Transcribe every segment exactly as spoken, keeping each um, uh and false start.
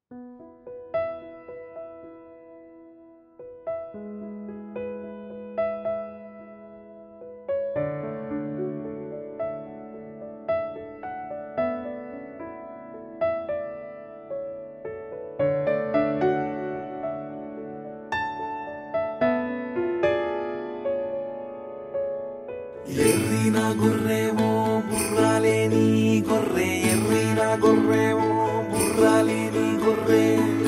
ఎర్రిన గొర్రెవో బుర్రాలేని గొర్రె ఎర్రిన గొర్రెవో బుర్రాలేని గొర్రె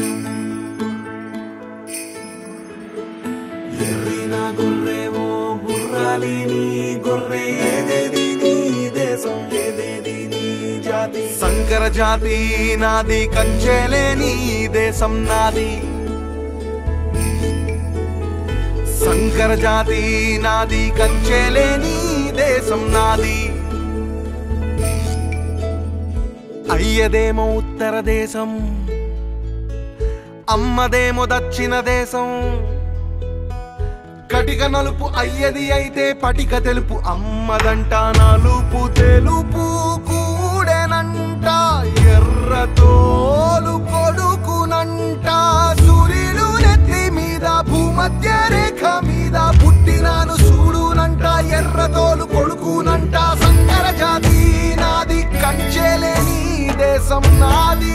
ఎర్రిన గొర్రెవో బుర్రాలేని గొర్రె ఏదేది నీ దేశం ఏదేది నీ జాతి సంకర జాతి నాది కంచెలేని దేశం నాది సంకర జాతి నాది కంచెలేని దేశం నాది అయ్యదేమో ఉత్తర దేశం అమ్మదేమో దక్షిణ దేశం కటిక నలుపు అయ్యది అయితే పటిక తెలుపు అమ్మదంట నలుపు తెలుపు కూడెనంట ఎర్రతోలు కొడుకునంట సూర్యుడు నెత్తి మీద భూమధ్య రేఖ మీద పుట్టినాను చూడునంట ఎర్రతోలు కొడుకునంట సంకర జాతి నాది కంచెలేని దేశం నాది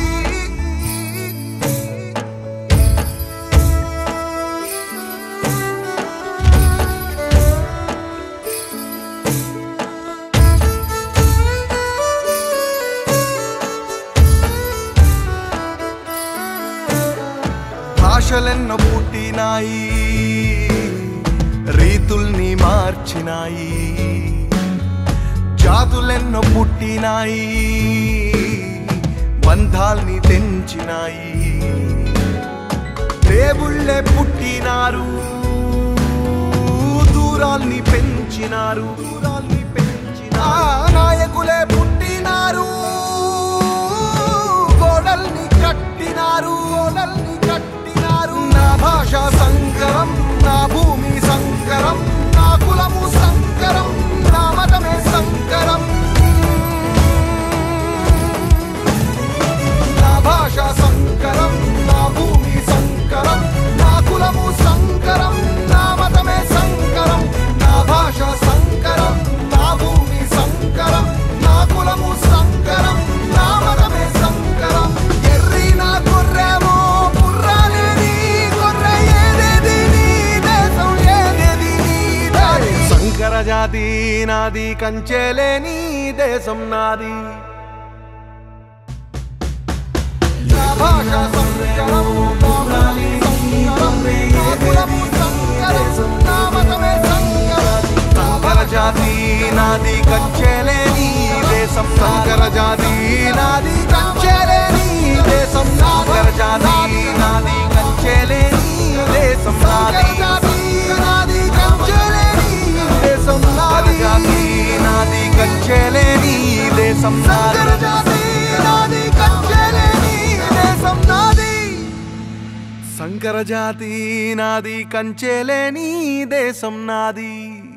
భాషలెన్నో పుట్టినాయి రీతుల్ని మార్చినాయి జాతులెన్నో పుట్టినాయి బంధాల్ని తెంచినాయి దేవుళ్ళే పుట్టినారు దూరాల్ని పెంచినారు దూరాల్ని పెంచినారు నాయకులే పుట్టినారు గోడల్ని కట్టినారు గోడల్ని కట్టినారు నా భాష సంకరం నా భూమి సంకరం నా కులము సంకరం నా మతమే సంకరం నా భాష సంకరం నా భూమి సంకరం నా కులము సంకరం నా మతమే సంకరం నా భాష సంకరం నా భూమి సంకరం నా కులము సంకరం నా మతమే సంకరం ఎర్రిన గొర్రెవో బుర్రాలేని గొర్రె ఏదేది నీ దేశం ఏదేది నీ దారి సంకర జాతి నాది కంచెలేని దేశం నాది నా భాష సంకరం నా భూమి సంకరం నా కులము సంకరం నా మతమే సంకరం సంకర జాతి నాది కంచెలేని దేశం సంకర జాతి నాది కంచెలేని దేశం సంకర జాతి నాది కంచెలేని దేశం నాది నాది కంచెలేని దేశం నాది నాది కంచెలేని దేశం సంకర జాతి నాది కంచెలేని దేశం నాది సంకర జాతి నాది కంచెలేని దేశం నాది।